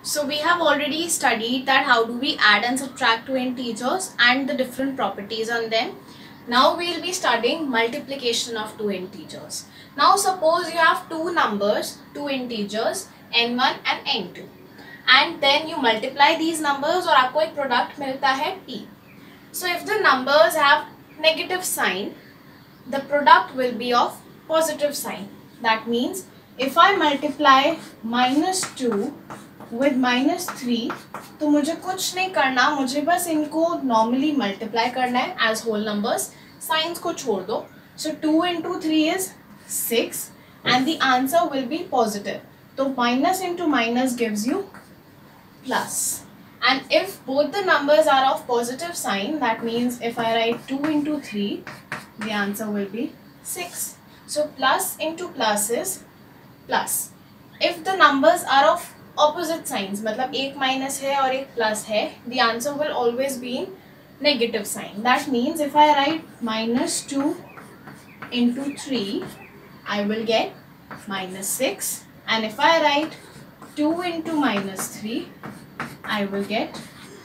So we have already studied that how do we add and subtract two integers and the different properties on them. Now we will be studying multiplication of two integers. Now suppose you have two numbers, two integers n1 and n2, and then you multiply these numbers और आपको एक product मिलता है p. So if the numbers have negative sign, the product will be of positive sign. That means if I multiply -2 with -3, तो मुझे कुछ नहीं करना, मुझे बस इनको नॉर्मली मल्टीप्लाई करना है एज होल नंबर्स, साइंस को छोड़ दो. सो 2 into 3 is 6 and the answer will be positive. तो minus into minus gives you plus. And if both the numbers are of positive sign, that means if I write 2 into 3, the answer will be 6. So plus into plus is plus. If the numbers are of opposite signs, मतलब एक minus है और एक plus है, the answer will always be in negative sign. That means if I write -2 into 3, I will get -6, and if I write 2 into -3, I will get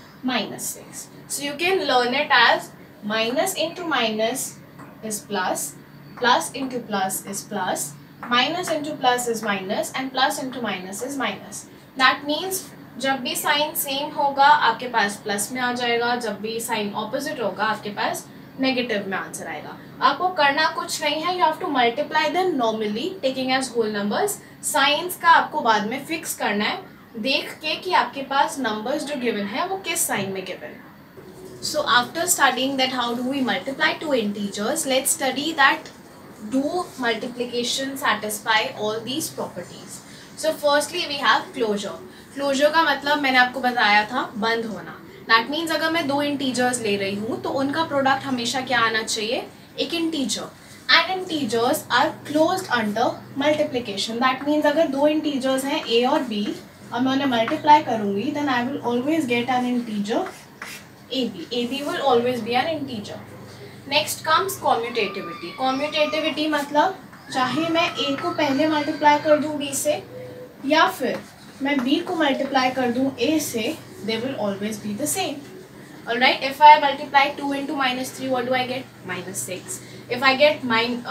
-6. So you can learn it as minus into minus is plus, plus into plus is plus, minus into plus is minus, and plus into minus is minus. That means जब भी sign same होगा आपके पास plus में आ जाएगा, जब भी sign opposite होगा आपके पास नेगेटिव में आंसर आएगा. आपको करना कुछ नहीं है, you have to multiply them normally taking as whole numbers. Signs का आपको बाद में फिक्स करना है देख के कि आपके पास नंबर्स जो गिवन है वो किस साइन में गिवन है. So after studying that how do we multiply two integers, let's study that do multiplication satisfy all these properties. So firstly we have closure. Closure का मतलब मैंने आपको बताया था बंद होना. That means अगर मैं दो integers ले रही हूँ तो उनका product हमेशा क्या आना चाहिए, एक integer. And integers are closed under multiplication. That means अगर दो integers हैं a और b और मैं उन्हें multiply करूँगी, then I will always get an integer ab. ab will always be an integer. Next comes commutativity. Commutativity मतलब चाहे मैं a को पहले multiply कर दूँ b से या फिर मैं b को multiply कर दूँ a से, they will always be the same. Alright, if I multiply 2 into -3, what do I get? -6. If I get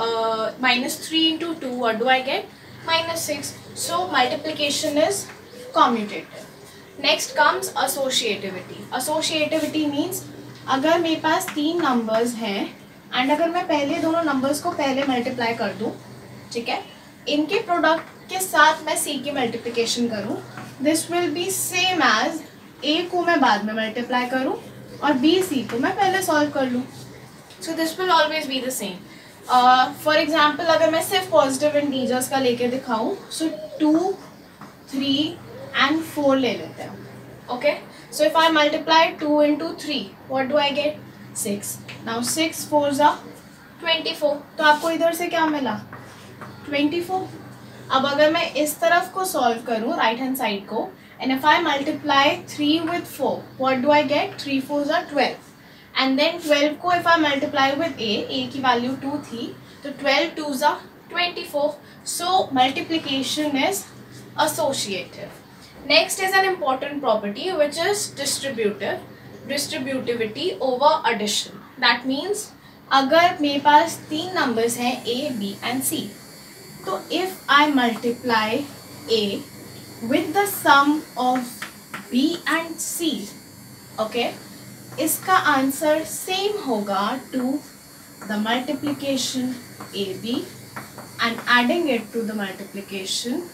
-3 into 2, what do I get? -6. So multiplication is commutative. Next comes associativity. Associativity means अगर मेरे पास तीन numbers हैं and अगर मैं पहले दोनों numbers को पहले मल्टीप्लाई कर दूँ, ठीक है, इनके प्रोडक्ट के साथ मैं c की मल्टीप्लिकेशन करूँ, this will be same as a को मैं बाद में मल्टीप्लाई करूँ और b c को मैं पहले सॉल्व कर लूँ. So this will always be the same. For example अगर मैं सिर्फ पॉजिटिव इंटीजर्स का लेके दिखाऊँ, सो 2, 3 and 4 ले लेते हैं. Okay, so if I multiply 2 into 3, what do I get? 6. Now 6 4s are 24. तो आपको इधर से क्या मिला? 24. अब अगर मैं इस तरफ को सॉल्व करूँ राइट हैंड साइड को, and if I multiply 3 with 4, what do I get? 3 4s are 12. And then 12 को if I multiply with a की value 2 थी, तो 12 2s are 24. So multiplication is associative. Next is an important property which is distributivity over addition. That means अगर मेरे पास तीन numbers हैं a, b and c, तो if I multiply a with the sum of b and c, okay, इसका answer same होगा to the multiplication ab and adding it to the multiplication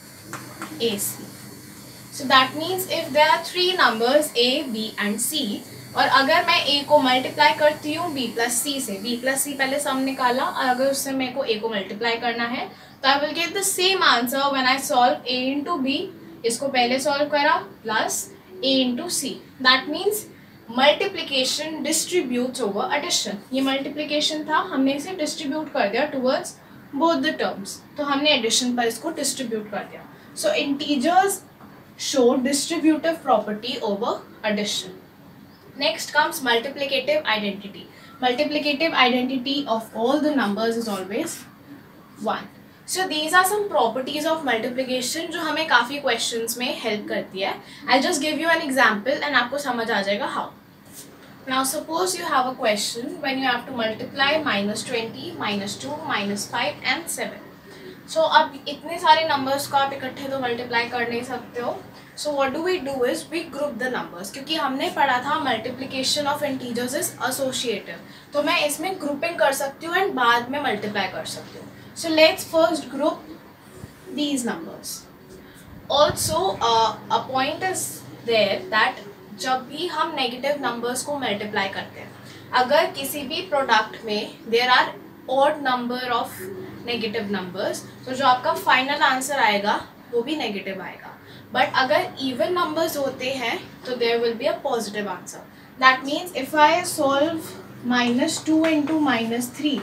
ac. So that means if there are three numbers a, b and c, और अगर मैं a को multiply करती हूँ b plus c से, b plus c पहले सम निकाला और अगर उससे मेरे को a को मल्टीप्लाई करना है तो I will get the same answer when I solve a into b. इसको पहले सॉल्व करा plus a into c. That means multiplication distributes over addition. ये multiplication था, हमने इसे distribute कर दिया towards both the terms. तो हमने addition पर इसको distribute कर दिया. So integers show distributive property over addition. Next comes multiplicative identity. Multiplicative identity of all the numbers is always 1. So these are some properties of multiplication जो हमें काफ़ी questions में help करती है. I'll just give you an example and आपको समझ आ जाएगा how. Now suppose you have a question when you have to multiply -20, -2, -5 and 7. So अब इतने सारे numbers को आप इकट्ठे तो multiply कर नहीं सकते हो. So what do we do is we group the numbers, क्योंकि हमने पढ़ा था multiplication of integers is associative. तो मैं इसमें grouping कर सकती हूँ and बाद में multiply कर सकती हूँ. So let's first group these numbers. Also a point is there that जब भी हम negative numbers को multiply करते हैं, अगर किसी भी product में there are odd number of negative numbers, तो जो आपका final answer आएगा वो भी negative आएगा. बट अगर इवन नंबर्स होते हैं तो there will be a positive answer. That means if I solve -2 into -3,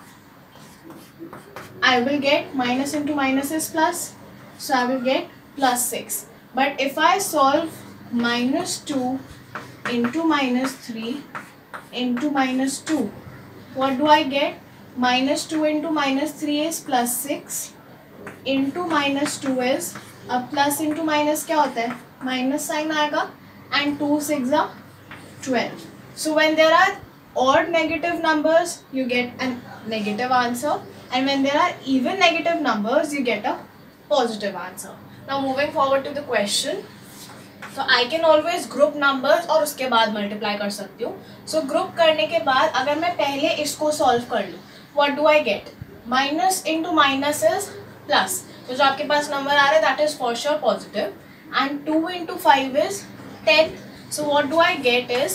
I will get minus into minus is plus, so I will get +6. But if I solve -2 into -3 into -2, what do I get? -2 into -3 is +6 into -2 is अब plus into minus क्या होता है? Minus sign आएगा and 2 6 are 12. So when there are odd negative numbers, you get a negative answer, and when there are even negative numbers, you get a positive answer. Now moving forward to the question, so I can always group numbers और उसके बाद multiply कर सकती हूँ. So group करने के बाद अगर मैं पहले इसको solve कर लूँ, what do I get? Minus into minus is plus. तो जो आपके पास नंबर आ रहा है that is for sure positive and 2 into 5 is 10. So what do I get is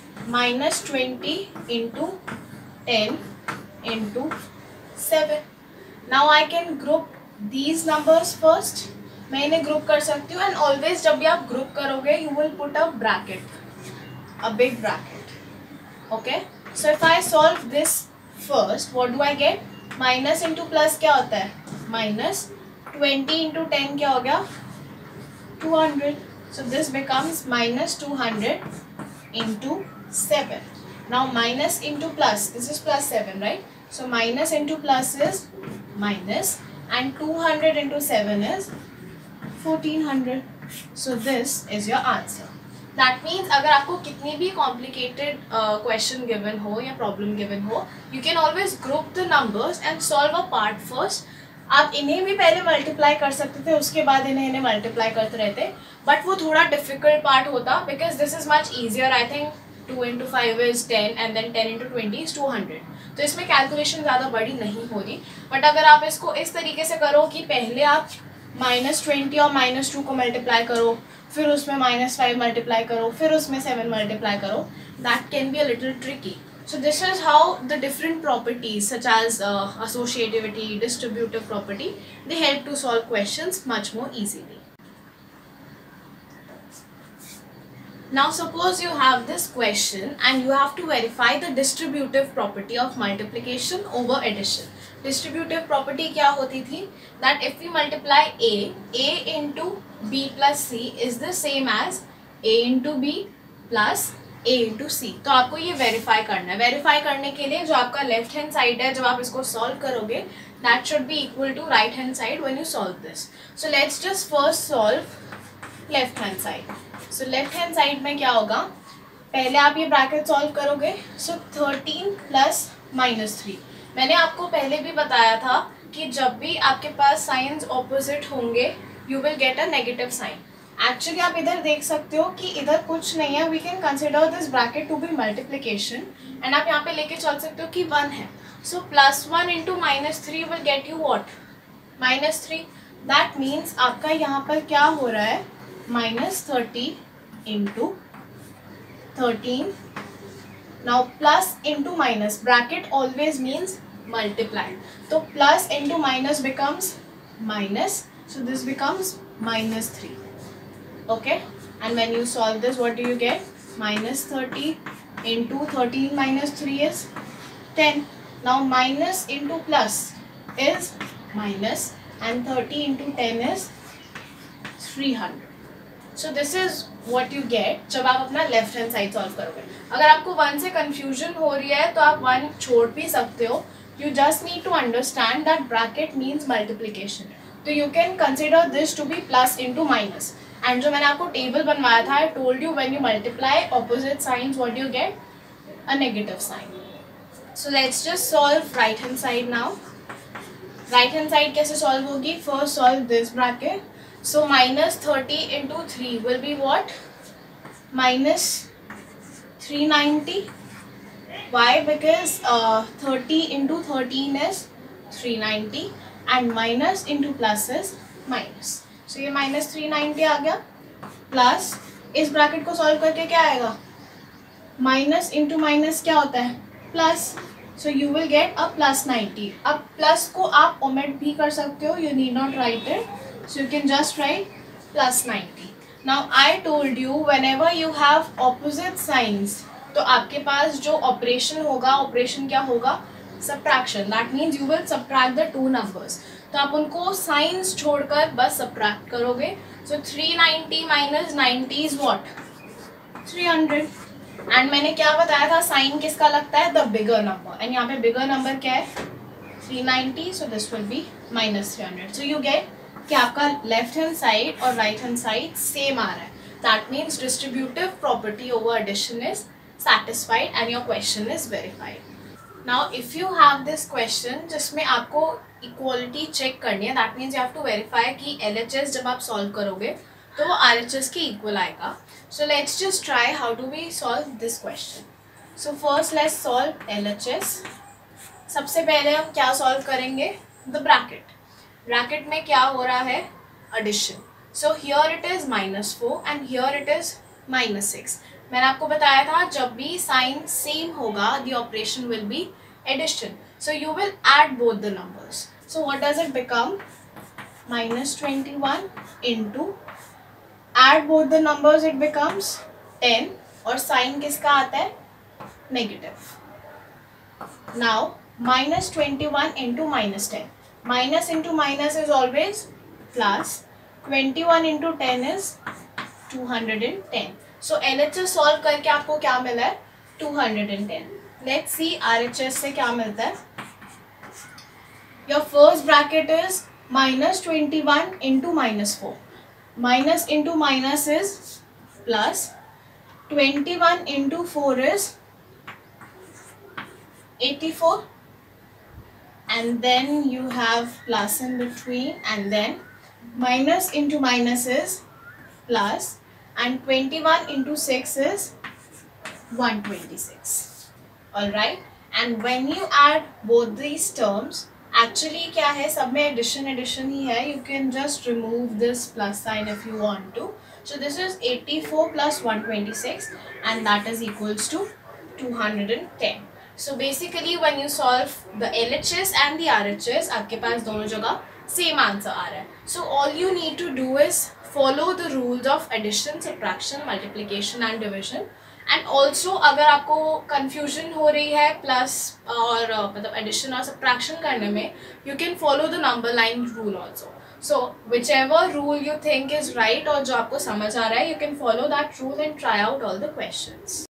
-20 into 10 into 7. Now I can group these numbers first. मैं इन्हें group कर सकती हूँ एंड ऑलवेज जब भी आप ग्रुप करोगे you will put a bracket, a big bracket. Okay, so if I solve this first, what do I get? Minus into plus क्या होता है? माइनस 20 into 10 क्या हो गया? 200. So this becomes -200 into 7. Now minus into plus, this is +7, right? So minus into plus is minus, and 200 into 7 is 1400. So this is your answer. That means अगर आपको कितनी भी complicated question given हो या problem given हो, you can always group the numbers and solve a part first. आप इन्हें भी पहले मल्टीप्लाई कर सकते थे, उसके बाद इन्हें मल्टीप्लाई करते रहते, बट वो थोड़ा डिफिकल्ट पार्ट होता because this is much easier. I think 2 into 5 is 10 and then 10 into 20 is 200. तो इसमें कैलकुलेशन ज़्यादा बड़ी नहीं हो रही. बट अगर आप इसको इस तरीके से करो कि पहले आप -20 और -2 को मल्टीप्लाई करो, फिर उसमें -5 मल्टीप्लाई करो, फिर उसमें 7 मल्टीप्लाई करो, that can be a little tricky. So this is how the different properties such as associativity, distributive property, they help to solve questions much more easily. Now suppose you have this question and you have to verify the distributive property of multiplication over addition. Distributive property क्या होती थी? That if we multiply A into B plus C is the same as A into B plus A into C. तो आपको ये verify करना है. Verify करने के लिए जो आपका लेफ्ट हैंड साइड है, जब आप इसको सॉल्व करोगे, that should be equal to right hand side when you solve this. So let's just first solve left hand side. So left hand side में क्या होगा? पहले आप ये ब्रैकेट सॉल्व करोगे. So 13 plus -3. मैंने आपको पहले भी बताया था कि जब भी आपके पास साइंस ऑपोजिट होंगे you will get a negative sign. Actually आप इधर देख सकते हो कि इधर कुछ नहीं है. We can consider this bracket to be multiplication and आप यहाँ पे लेके चल सकते हो कि 1 है. So +1 into -3 will get you what? -3. That means आपका यहाँ पर क्या हो रहा है? -30 into 13. Now plus into minus, bracket always means multiply. तो plus into minus becomes minus, so this becomes -3. Okay, and when you solve this, what do you get? -30 into 13 minus 3 is 10. Now minus into plus is minus and 30 into 10 is 300. So this is what you get जब आप अपना left hand side solve करोगे. अगर आपको 1 से confusion हो रही है तो आप 1 छोड़ भी सकते हो, You just need to understand that bracket means multiplication. तो you can consider this to be plus into minus. And जो मैंने आपको टेबल बनवाया था, I told you when you multiply opposite signs, what do you get? A negative sign. So let's just solve right hand side now. Right hand side कैसे solve होगी? First solve this bracket. So minus 30 into 3 will be what? Minus 390. Why? Because 30 into 13 is 390 and minus into plus is minus. So ये minus 390 आ गया, plus इस bracket को solve करके क्या आएगा? Minus into minus क्या होता है? Plus. So you will get a plus 90. अब plus को आप omit भी कर सकते हो. You need not write it. So you can just write plus 90. Now I told you whenever you have opposite signs, तो आपके पास जो ऑपरेशन होगा, ऑपरेशन क्या होगा? Subtraction. That means you will subtract the two numbers. तो आप उनको signs छोड़कर बस सब्ट्रैक्ट करोगे. So 390 minus 90 is what? 300. And मैंने क्या बताया था? साइन किसका लगता है? The bigger number. एंड यहाँ पे बिगर नंबर क्या है? 390. So this will be minus 300. So you get कि आपका लेफ्ट हैंड साइड और राइट हैंड साइड सेम आ रहा है. That means distributive property over addition is satisfied and your question is verified. Now if you have this question जिसमें आपको equality check करनी है, that means you have to verify कि LHS जब आप solve करोगे तो वो RHS के equal आएगा. So let's just try how do we solve this question. So first let's solve LHS. सबसे पहले हम क्या solve करेंगे? The bracket. Bracket में क्या हो रहा है? Addition. So here it is -4 and here it is -6. मैंने आपको बताया था जब भी साइन सेम होगा the operation will be addition. So you will add both the numbers. So what does it become? -21 into add both the numbers it becomes 10 और sign किसका आता है? Negative. Now -21 into -10. Minus into minus is always plus. 21 into 10 is 210. So LHS solve करके आपको क्या मिला है? 210. Let's see RHS से क्या मिलता है. Your first bracket is -21 into -4. Minus into minus is plus. 21 into 4 is 84. And then you have plus in between, and then minus into minus is plus. And 21 into 6 is 126. Alright. And when you add both these terms, actually क्या है? सब में addition ही है. You can just remove this plus sign if you want to. So this is 84 plus 126 and that is equals to 210. So basically when you solve the LHS and the RHS, आपके पास दोनों जगह same answer आ रहा है. So all you need to do is follow the rules of addition, subtraction, multiplication and division. And also अगर आपको confusion हो रही है plus और मतलब addition और subtraction करने में, you can follow the number line rule also. So whichever rule you think is right और जो आपको समझ आ रहा है, you can follow that rule and try out all the questions.